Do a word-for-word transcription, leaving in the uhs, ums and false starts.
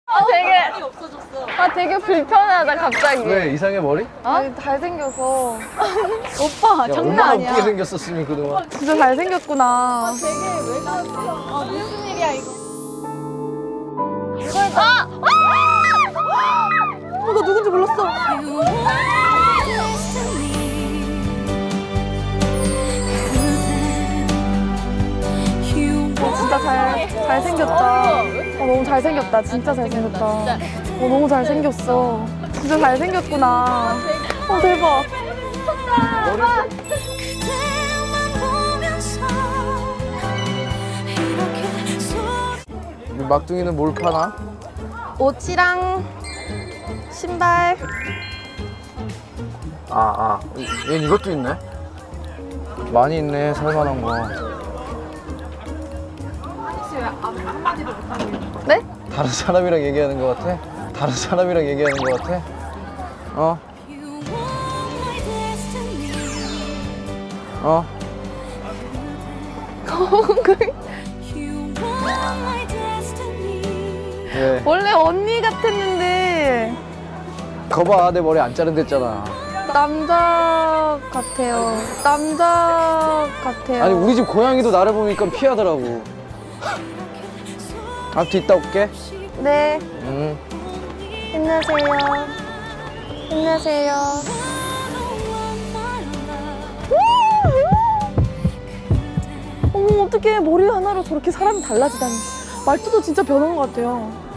아 되게 아 되게 불편하다 갑자기. 왜 이상해 머리? 아 잘생겨서. 오빠 야, 장난 얼마나 아니야. 웃기게 생겼었으면 그동안. 진짜 잘생겼구나. 아, 되게 왜 그러지? 아, 무슨 일이야, 이거. 아! 아! 어, 나 누군지 몰랐어. 어, 진짜 잘, 잘생겼다. 어, 너무 잘생겼다. 진짜 잘생겼다. 어, 너무 잘생겼어. 진짜 잘생겼구나. 어, 대박. 우리 막둥이는 뭘 파나? 옷이랑 신발. 아, 아. 얘는 이것도 있네. 많이 있네, 살만한 거. 네? 다른 사람이랑 얘기하는 거 같아? 다른 사람이랑 얘기하는 거 같아? 어? 어? 왜? 원래 언니 같았는데 거봐, 내 머리 안 자른댔잖아. 남자 같아요. 남자 같아요. 아니, 우리 집 고양이도 나를 보니까 피하더라고. 앞뒤 있다 올게. 네. 응. 힘내세요. 힘내세요. 어머, 어떡해. 머리 하나로 저렇게 사람이 달라지다니. 말투도 진짜 변한 것 같아요.